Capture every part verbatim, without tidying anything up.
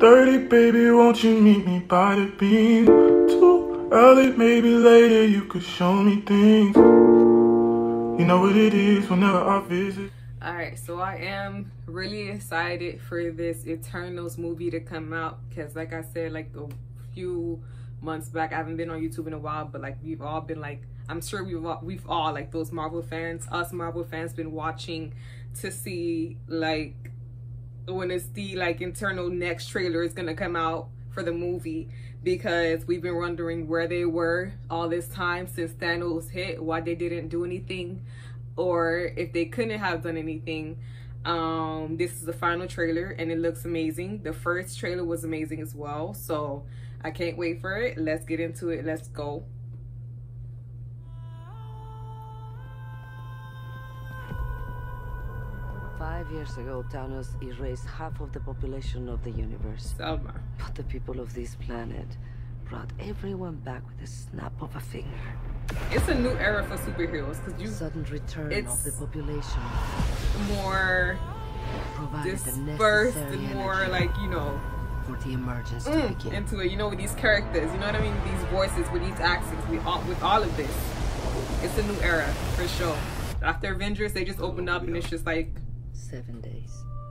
thirty, baby, won't you meet me by the beam? Too early, maybe later, you could show me things. You know what it is whenever I visit. Alright, so I am really excited for this Eternals movie to come out, because like I said, like a few months back, I haven't been on YouTube in a while, but like we've all been like, I'm sure we've all, we've all like those Marvel fans, us Marvel fans, been watching to see like when it's the like internal next trailer is gonna come out for the movie, because we've been wondering where they were all this time since Thanos hit, why they didn't do anything, or if they couldn't have done anything. Um this is the final trailer and it looks amazing. The first trailer was amazing as well, so I can't wait for it. Let's get into it. Let's go. Five years ago, Thanos erased half of the population of the universe. Selma. But the people of this planet brought everyone back with a snap of a finger. It's a new era for superheroes, because you Sudden return it's of the population more dispersed and more like, you know, for the emergence to mm, begin. into it, you know, with these characters, you know what I mean, with these voices, with these accents, with all, with all of this. It's a new era for sure. After Avengers, they just opened up and it's just like seven days.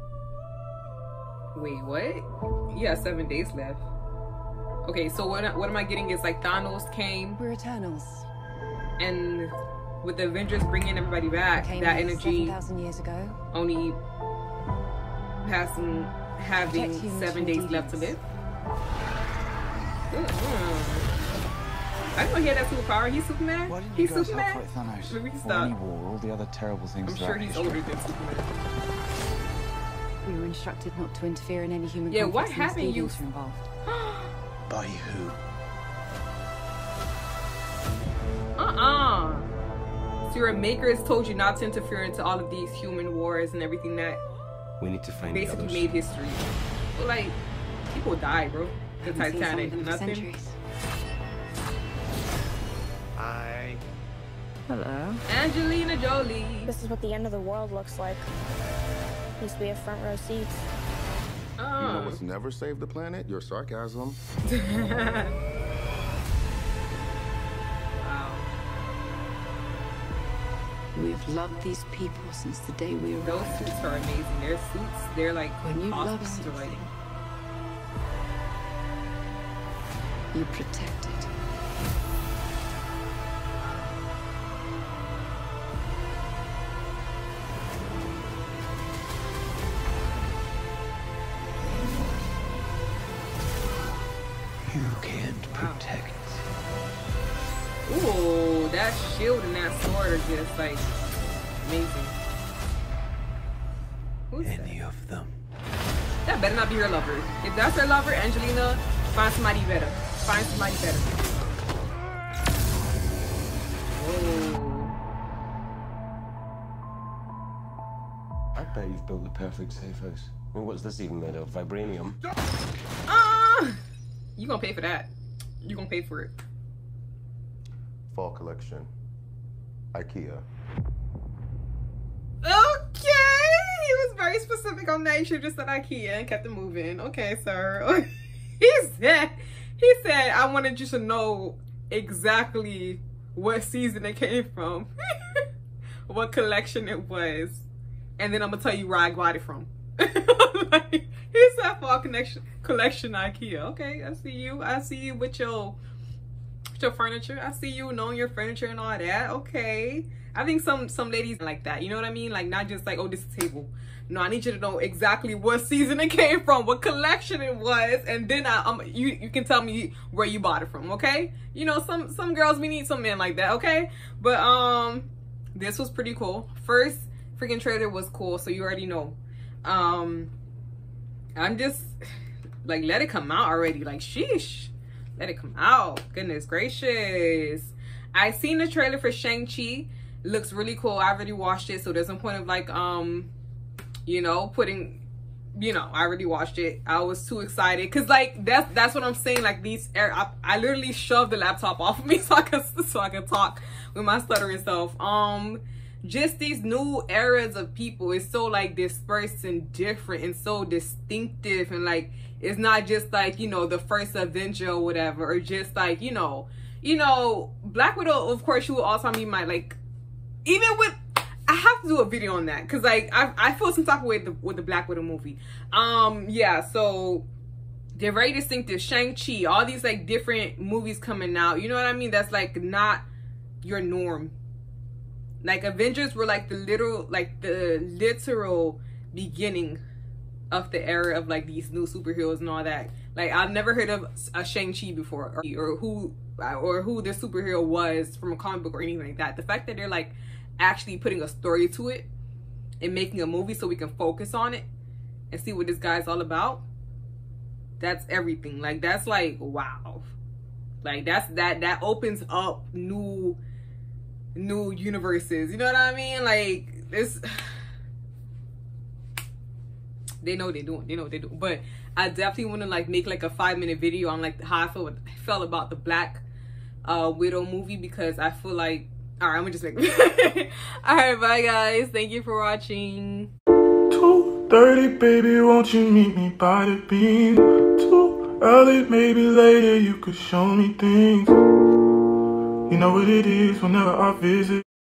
Wait, what? Yeah, seven days left. Okay, so what what am I getting is like Thanos came. We're Eternals. And with the Avengers bringing everybody back, that energy seven thousand years ago. only passing, having seven days left to live. Mm-hmm. I didn't know he had that superpower. He's Superman. Why didn't he's you guys Superman. help fight Thanos? Maybe he Or stopped. any war, all the other terrible things. I'm sure throughout he's history. older than Superman. We were instructed not to interfere in any human Yeah, what conflicts happened? unless You deviants are involved. By who? Uh-uh. So your makers told you not to interfere into all of these human wars and everything that We need to find the basically others. made history. But like, people died, bro. The Haven't seen some Titanic, of them for nothing. centuries. I... Hello. Angelina Jolie. This is what the end of the world looks like. At least we have front row seats. You Uh. know what's never saved the planet? Your sarcasm. Wow. We've loved these people since the day we Those arrived. suits are amazing. Their suits, they're like When you love costumes are like. something, you protect it. You can't protect. Ooh, that shield and that sword are just like amazing. Who's Any of them. that? That better not be her lover. If that's her lover, Angelina, find somebody better. Find somebody better. Whoa. I bet you've built the perfect safe house. I mean, what's this even made of? Vibranium? Ah! You gonna pay for that. You gonna pay for it. Fall collection. IKEA. Okay! He was very specific on that. You should have just said IKEA and kept it moving. Okay, sir. he said, he said, I wanted you to know exactly what season it came from. What collection it was. And then I'm gonna tell you where I got it from. Like, he said fall connection collection IKEA. Okay, I see you. I see you with your with your furniture. I see you knowing your furniture and all that. Okay. I think some some ladies like that. You know what I mean? Like, not just like, oh, this is a table. No, I need you to know exactly what season it came from, what collection it was, and then I, um, you you can tell me where you bought it from. Okay? You know, some some girls, we need some men like that. Okay? But um, this was pretty cool. First freaking trailer was cool, so you already know. Um, I'm just like, let it come out already. Like, sheesh, let it come out. Goodness gracious. I seen the trailer for Shang-Chi. Looks really cool. I already watched it, so there's no point of like um you know putting, you know, I already watched it. I was too excited because like that's that's what I'm saying. Like, these I, I literally shoved the laptop off of me so I could so I could talk with my stuttering self. Um just these new eras of people is so like dispersed and different and so distinctive, and like it's not just like, you know, the first Avenger or whatever, or just like, you know, you know, Black Widow, of course, she will also be my, like, even with, I have to do a video on that, because like I, I feel some type of way with the, with the Black Widow movie. Um yeah, so they're very distinctive. Shang-Chi, all these like different movies coming out, you know what I mean, that's like not your norm. Like Avengers were like the literal, like the literal beginning of the era of like these new superheroes and all that. Like I've never heard of a Shang-Chi before, or, or who or who the superhero was from a comic book or anything like that. The fact that they're like actually putting a story to it and making a movie so we can focus on it and see what this guy's all about, that's everything. Like that's like, wow. Like that's that that opens up new new universes, you know what I mean? Like this, they know what they're doing, they know what they're doing. But I definitely want to like make like a five minute video on like how I feel, I felt about the Black uh Widow movie, because I feel like, all right, I'm gonna just make all right, bye guys, thank you for watching. two thirty, baby, won't you meet me by the beam? Too early, maybe later, you could show me things. You know what it is whenever I visit.